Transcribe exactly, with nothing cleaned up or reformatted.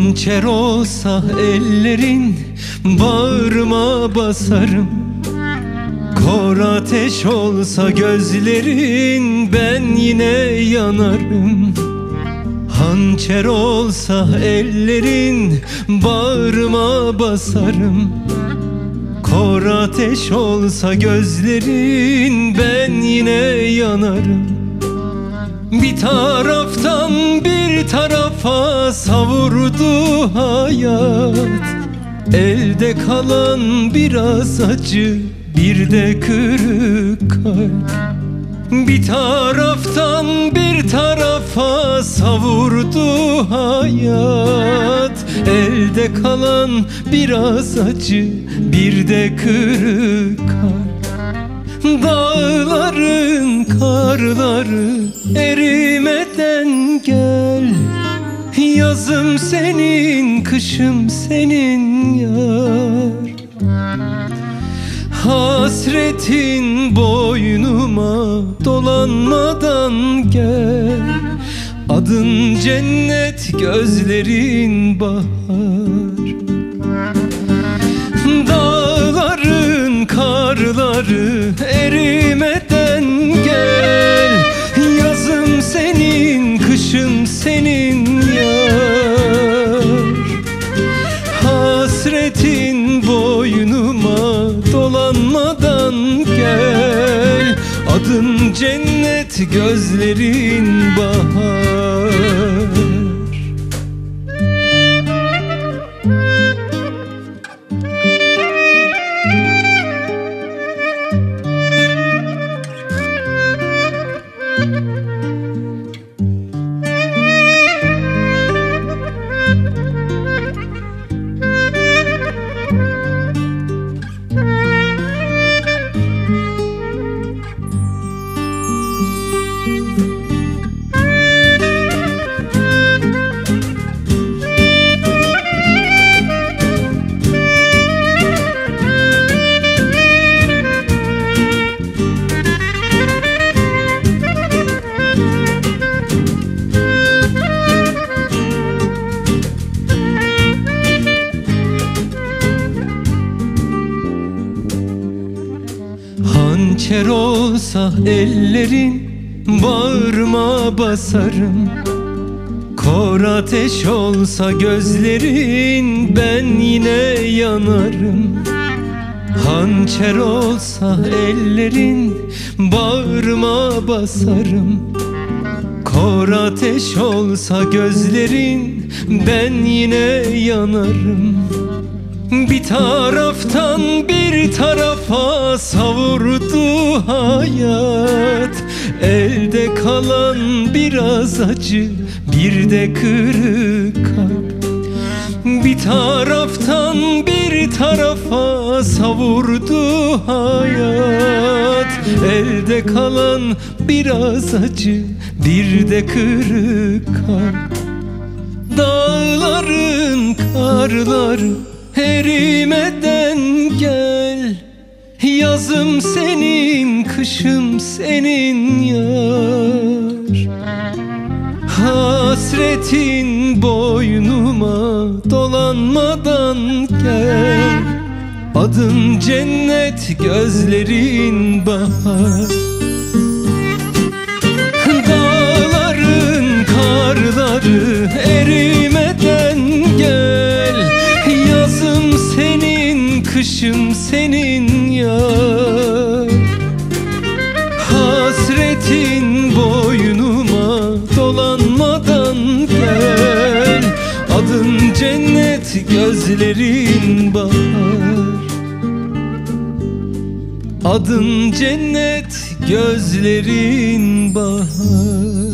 Hançer olsa ellerin bağrıma basarım. Kor ateş olsa gözlerin ben yine yanarım. Hançer olsa ellerin bağrıma basarım. Kor ateş olsa gözlerin ben yine yanarım. Bir taraftan bir tarafa savurdu hayat. Elde kalan biraz acı, bir de kırık kalp. Bir taraftan bir tarafa savurdu hayat. Elde kalan biraz acı, bir de kırık kalp. Dağların karları erimeden gel. Yazım senin, kışım senin yar. Hasretin boynuma dolanmadan gel. Adın cennet, gözlerin bahar. Dağların karları erimeden gel. Yazım senin, kışım senin yar. Hasretin boynuma dolanmadan gel. Adın cennet, gözlerin bahar. Hançer olsa ellerin bağrıma basarım. Kor ateş olsa gözlerin ben yine yanarım. Hançer olsa ellerin bağrıma basarım. Kor ateş olsa gözlerin ben yine yanarım. Bir taraftan bir tarafa savurdu hayat. Elde kalan biraz acı, bir de kırık kalp. Bir taraftan bir tarafa savurdu hayat. Elde kalan biraz acı, bir de kırık kalp. Dağların karları erimeden gel. Yazım senin, kışım senin yar. Hasretin boynuma dolanmadan gel. Adın cennet, gözlerin bahar. Dağların karları erimeden gel. Yazım senin, kışım senin yar. Hasretin boynuma dolanmadan gel. Adın cennet, gözlerin bahar. Adın cennet, gözlerin bahar.